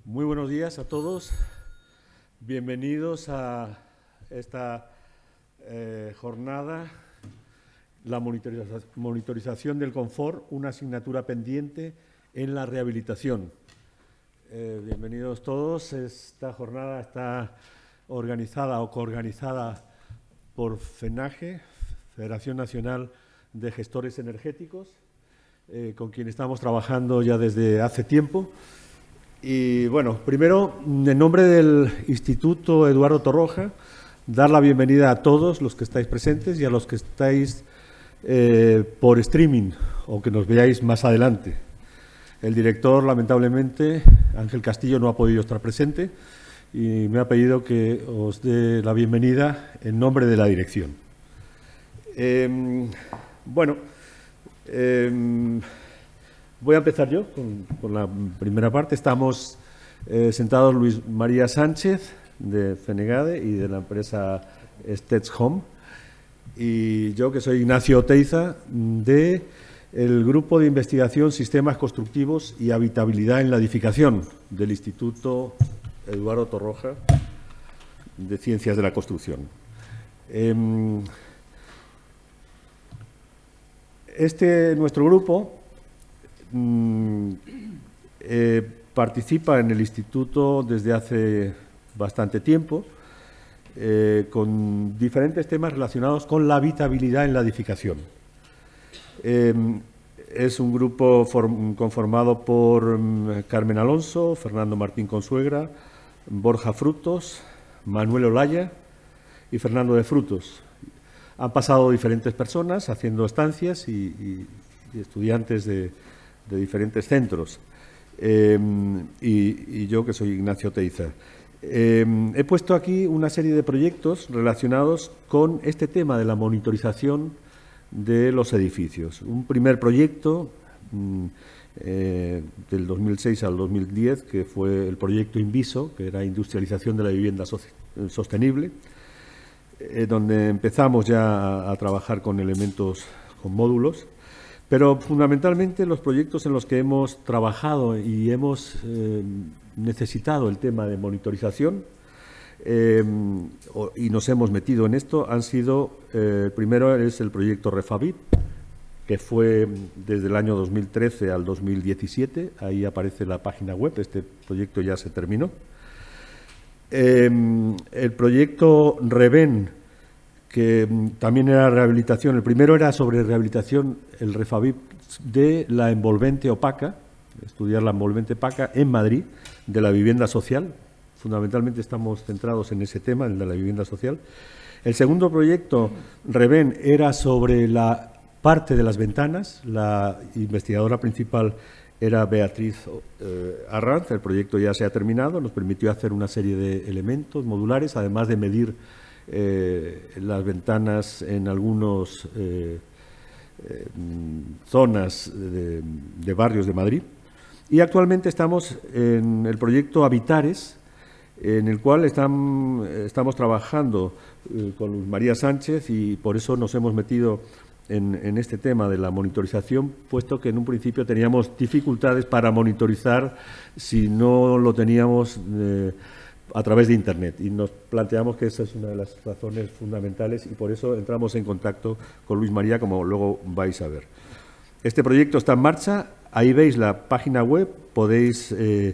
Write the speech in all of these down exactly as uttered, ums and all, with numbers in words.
Muy buenos días a todos. Bienvenidos a esta eh, jornada, la monitoriza- monitorización del confort, una asignatura pendiente en la rehabilitación. Eh, bienvenidos todos. Esta jornada está organizada o coorganizada por FENAGE, Federación Nacional de Gestores Energéticos, eh, con quien estamos trabajando ya desde hace tiempo. Y bueno, primero, en nombre del Instituto Eduardo Torroja, dar la bienvenida a todos los que estáis presentes y a los que estáis eh, por streaming o que nos veáis más adelante. El director, lamentablemente, Ángel Castillo, no ha podido estar presente y me ha pedido que os dé la bienvenida en nombre de la dirección. Eh, bueno, eh, voy a empezar yo con, con la primera parte. Estamos eh, sentados Luis María Sánchez, de Fenegade y de la empresa Stets Home, y yo, que soy Ignacio Oteiza, de el Grupo de Investigación Sistemas Constructivos y Habitabilidad en la Edificación del Instituto Eduardo Torroja de Ciencias de la Construcción. Eh, este, nuestro grupo Mm, eh, participa en el Instituto desde hace bastante tiempo eh, con diferentes temas relacionados con la habitabilidad en la edificación. Eh, es un grupo form, conformado por um, Carmen Alonso, Fernando Martín Consuegra, Borja Frutos, Manuel Olaya y Fernando de Frutos. Han pasado diferentes personas haciendo estancias y, y, y estudiantes de de diferentes centros, eh, y, y yo, que soy Ignacio Oteiza. Eh, he puesto aquí una serie de proyectos relacionados con este tema de la monitorización de los edificios. Un primer proyecto mm, eh, del dos mil seis al dos mil diez, que fue el proyecto INVISO, que era Industrialización de la Vivienda Sostenible, eh, donde empezamos ya a, a trabajar con elementos, con módulos. Pero fundamentalmente los proyectos en los que hemos trabajado y hemos eh, necesitado el tema de monitorización eh, y nos hemos metido en esto han sido, eh, primero es el proyecto Refabip, que fue desde el año dos mil trece al dos mil diecisiete, ahí aparece la página web, este proyecto ya se terminó. Eh, el proyecto Reven, que también era rehabilitación. El primero era sobre rehabilitación, el Refabip, de la envolvente opaca, estudiar la envolvente opaca en Madrid, de la vivienda social. Fundamentalmente estamos centrados en ese tema, el de la vivienda social. El segundo proyecto, Reven, era sobre la parte de las ventanas. La investigadora principal era Beatriz eh, Arranz. El proyecto ya se ha terminado, nos permitió hacer una serie de elementos modulares, además de medir Eh, las ventanas en algunas eh, eh, zonas de, de barrios de Madrid. Y actualmente estamos en el proyecto Habitares, en el cual están, estamos trabajando eh, con Luz María Sánchez, y por eso nos hemos metido en, en este tema de la monitorización, puesto que en un principio teníamos dificultades para monitorizar si no lo teníamos eh, a través de Internet, y nos planteamos que esa es una de las razones fundamentales, y por eso entramos en contacto con Luis María, como luego vais a ver. Este proyecto está en marcha, ahí veis la página web, podéis eh,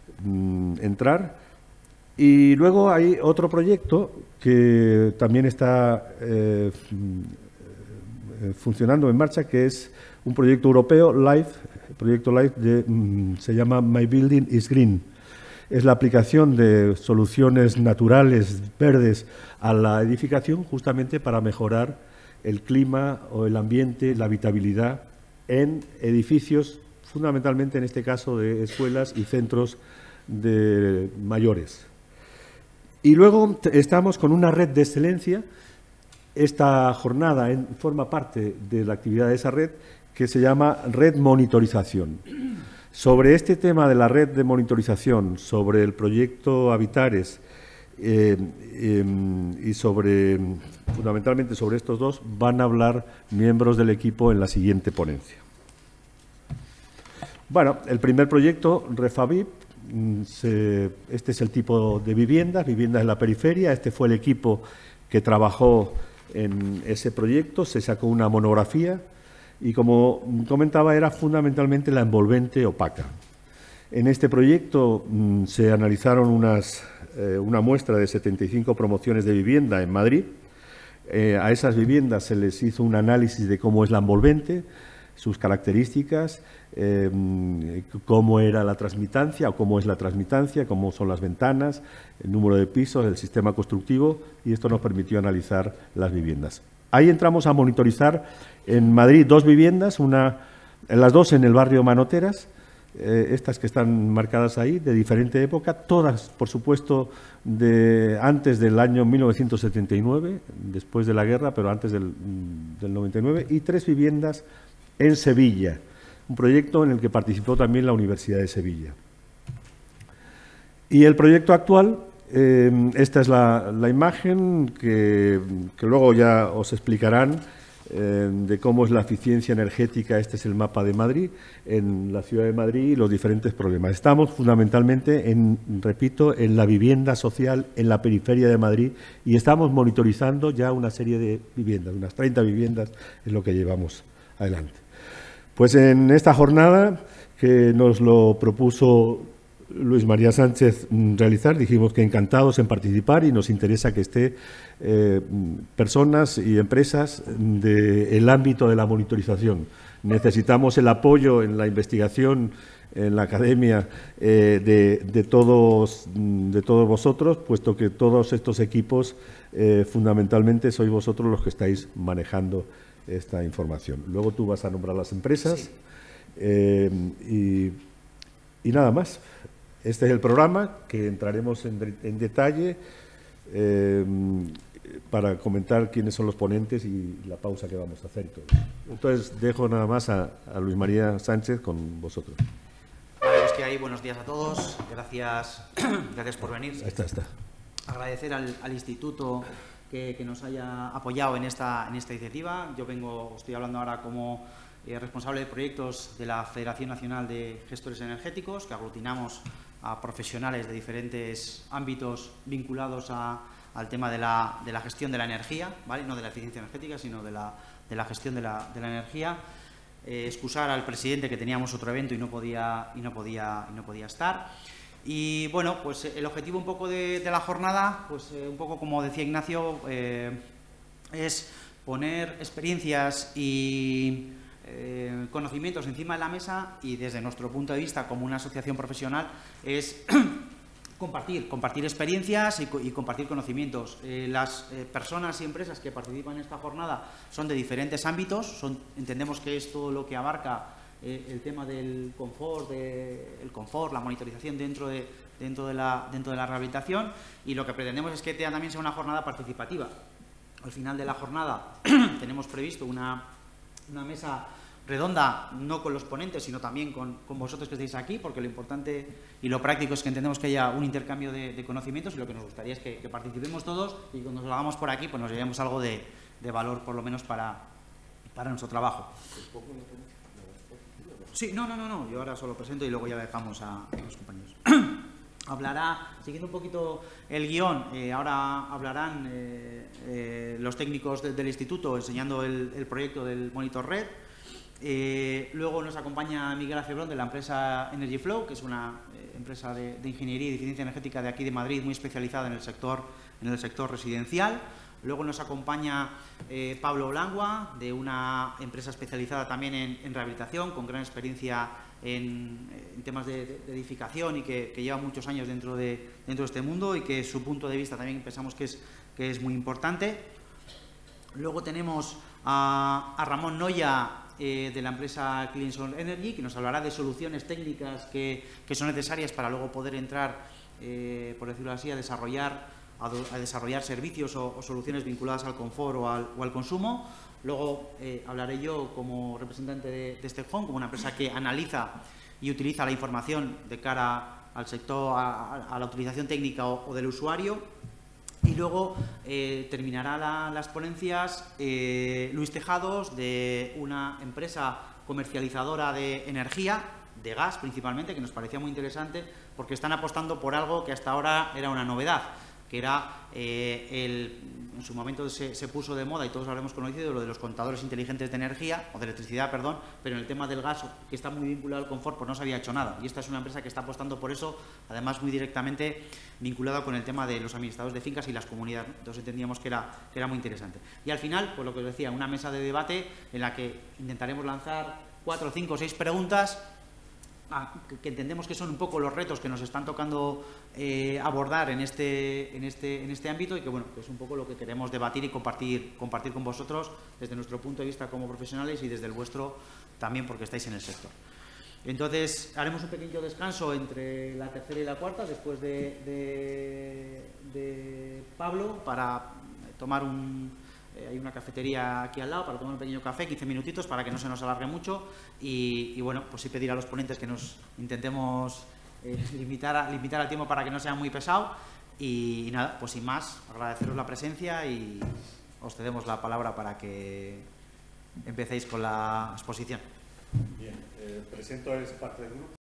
entrar, y luego hay otro proyecto que también está eh, funcionando en marcha, que es un proyecto europeo, LIFE, el proyecto LIFE de, se llama My Building is Green. Es la aplicación de soluciones naturales, verdes, a la edificación, justamente para mejorar el clima o el ambiente, la habitabilidad en edificios, fundamentalmente en este caso de escuelas y centros de mayores. Y luego estamos con una red de excelencia. Esta jornada en, forma parte de la actividad de esa red, que se llama Red Monitorización. Sobre este tema de la red de monitorización, sobre el proyecto Habitares eh, eh, y sobre, fundamentalmente sobre estos dos, van a hablar miembros del equipo en la siguiente ponencia. Bueno, el primer proyecto, Refabip, se, este es el tipo de viviendas, viviendas en la periferia. Este fue el equipo que trabajó en ese proyecto, se sacó una monografía y, como comentaba, era fundamentalmente la envolvente opaca. En este proyecto mmm, se analizaron unas, eh, una muestra de setenta y cinco promociones de vivienda en Madrid. Eh, a esas viviendas se les hizo un análisis de cómo es la envolvente, sus características, eh, cómo era la transmitancia o cómo es la transmitancia, cómo son las ventanas, el número de pisos, el sistema constructivo, y esto nos permitió analizar las viviendas. Ahí entramos a monitorizar en Madrid dos viviendas, una, las dos en el barrio Manoteras, eh, estas que están marcadas ahí, de diferente época, todas, por supuesto, de antes del año mil novecientos setenta y nueve, después de la guerra, pero antes del, del noventa y nueve, y tres viviendas en Sevilla, un proyecto en el que participó también la Universidad de Sevilla. Y el proyecto actual, eh, esta es la, la imagen que, que luego ya os explicarán, eh, de cómo es la eficiencia energética. Este es el mapa de Madrid, en la ciudad de Madrid, y los diferentes problemas. Estamos fundamentalmente, en, repito, en la vivienda social, en la periferia de Madrid, y estamos monitorizando ya una serie de viviendas, unas treinta viviendas es lo que llevamos adelante. Pues en esta jornada, que nos lo propuso Luis María Sánchez realizar, dijimos que encantados en participar, y nos interesa que esté eh, personas y empresas del ámbito de la monitorización. Necesitamos el apoyo en la investigación, en la academia, eh, de, de, todos, de todos vosotros, puesto que todos estos equipos, eh, fundamentalmente, sois vosotros los que estáis manejando esta información. Luego tú vas a nombrar las empresas, sí. eh, y, y nada más. Este es el programa, que entraremos en, en detalle eh, para comentar quiénes son los ponentes y la pausa que vamos a hacer y todo. Entonces, dejo nada más a, a Luis María Sánchez con vosotros. Vale, pues que hay, buenos días a todos. Gracias, gracias por venir. Ahí está, está. Agradecer al, al Instituto que, que nos haya apoyado en esta, en esta iniciativa. Yo vengo, estoy hablando ahora como eh, responsable de proyectos de la Federación Nacional de Gestores Energéticos, que aglutinamos a profesionales de diferentes ámbitos vinculados a, al tema de la, de la gestión de la energía, ¿vale? No de la eficiencia energética, sino de la, de la gestión de la, de la energía. Eh, excusar al presidente, que teníamos otro evento y no podía, y no podía, y no podía estar. Y bueno, pues el objetivo un poco de, de la jornada, pues eh, un poco como decía Ignacio, eh, es poner experiencias y eh, conocimientos encima de la mesa, y desde nuestro punto de vista como una asociación profesional es compartir, compartir experiencias y, y compartir conocimientos. Eh, las eh, personas y empresas que participan en esta jornada son de diferentes ámbitos, son, entendemos que es todo lo que abarca Eh, el tema del confort, de, el confort, la monitorización dentro de, dentro, de la, dentro de la rehabilitación, y lo que pretendemos es que también sea una jornada participativa. Al final de la jornada tenemos previsto una, una mesa redonda, no con los ponentes, sino también con, con vosotros que estáis aquí, porque lo importante y lo práctico es que entendemos que haya un intercambio de, de conocimientos, y lo que nos gustaría es que, que participemos todos, y cuando nos lo hagamos por aquí, pues nos llevemos algo de, de valor, por lo menos para, para nuestro trabajo. Sí, no, no, no, no, yo ahora solo presento y luego ya dejamos a, a los compañeros. Hablará, siguiendo un poquito el guión, eh, ahora hablarán eh, eh, los técnicos de, del instituto enseñando el, el proyecto del Monitor Red. Eh, luego nos acompaña Miguel Acebrón, de la empresa Energy Flow, que es una eh, empresa de, de ingeniería y de eficiencia energética de aquí de Madrid, muy especializada en el sector, en el sector residencial. Luego nos acompaña eh, Pablo Blangua, de una empresa especializada también en, en rehabilitación, con gran experiencia en, en temas de, de edificación, y que, que lleva muchos años dentro de, dentro de este mundo, y que su punto de vista también pensamos que es, que es muy importante. Luego tenemos a, a Ramón Noya, eh, de la empresa Clean Soul Energy, que nos hablará de soluciones técnicas que, que son necesarias para luego poder entrar, eh, por decirlo así, a desarrollar a desarrollar servicios o, o soluciones vinculadas al confort o al, o al consumo. Luego eh, hablaré yo como representante de, de Step Home, como una empresa que analiza y utiliza la información de cara al sector, a, a la utilización técnica o, o del usuario. Y luego eh, terminará la, las ponencias eh, Luis Tejados, de una empresa comercializadora de energía, de gas principalmente, que nos parecía muy interesante porque están apostando por algo que hasta ahora era una novedad, que era, eh, el, en su momento se, se puso de moda y todos habremos conocido lo de los contadores inteligentes de energía, o de electricidad, perdón, pero en el tema del gas, que está muy vinculado al confort, pues no se había hecho nada. Y esta es una empresa que está apostando por eso, además muy directamente vinculada con el tema de los administradores de fincas y las comunidades, ¿no? Entonces entendíamos que era, que era muy interesante. Y al final, pues lo que os decía, una mesa de debate en la que intentaremos lanzar cuatro, cinco o seis preguntas que entendemos que son un poco los retos que nos están tocando eh, abordar en este, en, este, en este ámbito y que, bueno, que es un poco lo que queremos debatir y compartir, compartir con vosotros desde nuestro punto de vista como profesionales y desde el vuestro también porque estáis en el sector. Entonces, haremos un pequeño descanso entre la tercera y la cuarta después de, de, de Pablo para tomar un... Hay una cafetería aquí al lado para tomar un pequeño café, quince minutitos para que no se nos alargue mucho y, y bueno, pues sí pedir a los ponentes que nos intentemos eh, limitar, a, limitar al tiempo para que no sea muy pesado y, y nada, pues sin más, agradeceros la presencia y os cedemos la palabra para que empecéis con la exposición. Bien, eh, presento a esa parte del grupo.